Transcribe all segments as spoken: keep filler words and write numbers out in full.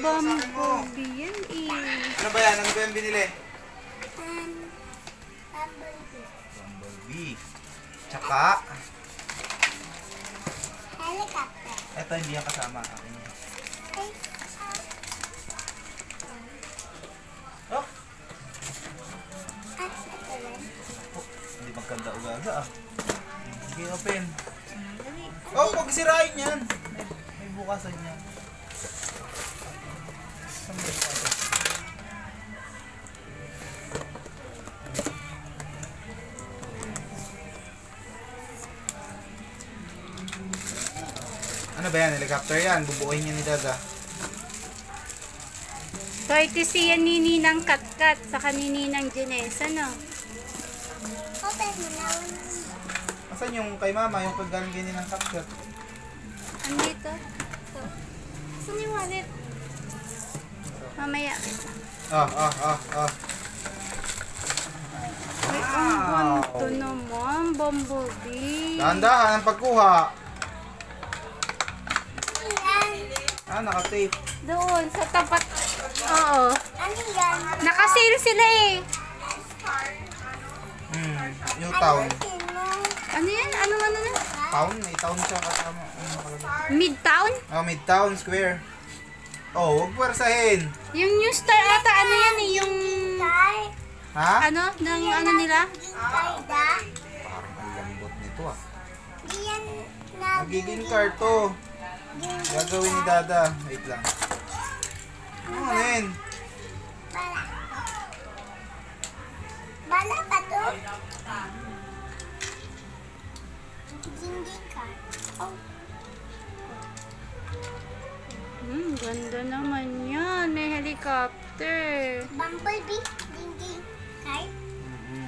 Bumblebee yan eh. Ano ba yan? Ano ba yung binili? Um, Bumblebee. Bumblebee. Tsaka? Helicopter. Ito hindi yan kasama. Akin. Ay, Oh! ah, ito lang. Oh, hindi magkanda ugaga ah. Sige, open. Oh, pag sirain yan. May, may bukasan yan. Saan ba ito? Ano ba yan? Helicopter yan. Bubuuhin niya ni Dada. Courtesy yan ni Ninang Katkat sa Ninang Janessa, no? Open mo na. Asan yung kay Mama? Yung paggaling ganyan ng kapsat? Andito. Ito. Saan yung wallet? Mamaya. Ah, ah, ah, ah. Ay, ang ganda naman, Bumblebee. Dahan-dahan ang pagkuha. Yan. Ah, naka-tape. Doon, sa tapat. Oo. Ano yan? Nakasale sila eh. Hmm, new town. Sino? Ano yan? Ano ano na? Town? May town siya kasama. Ano nakalagay? Midtown? Oh, Midtown Square. Oh, huwag pwersahin. Yung New Star ata, ano yan eh? Yung, Kay. Ha? ano? Ng ano nila? Kay da. Parang ang lambot nito ah. Di yan na. Magiging car to. Gagawin ni Dada. Wait lang. Ano ano yun? Bala. Bala pa to? Jinjing car. Oh. Hmm, ganda naman yan. May helicopter. Bumblebee. Jinjing car. Mm-hmm.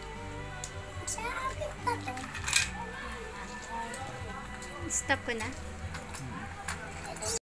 Sa akin pa to. Stop ko na.